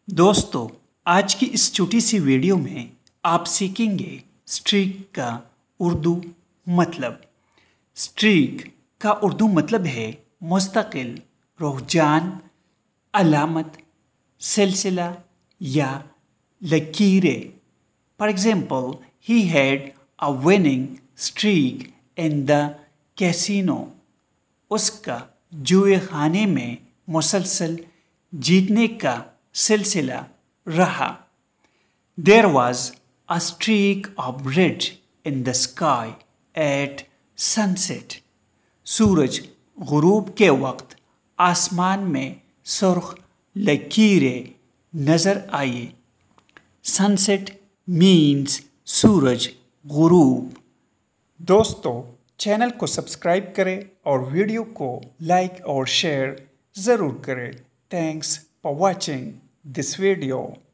دوستو آج کی اس چھوٹی سی ویڈیو میں آپ سیکھیں گے سٹریک کا اردو مطلب۔ سٹریک کا اردو مطلب ہے مستقل، رجحان، علامت، سلسلہ یا لکیریں۔ For example, he had a winning streak in the casino۔ اس کا جوئے خانے میں مسلسل جیتنے کا سلسلہ رہا۔ There was a streak of red in the sky at sunset۔ سورج غروب کے وقت آسمان میں سرخ لکیریں نظر آئی۔ Sunset means سورج غروب۔ دوستو چینل کو سبسکرائب کریں اور ویڈیو کو لائک اور شیئر ضرور کریں۔ Thanks for watching this video.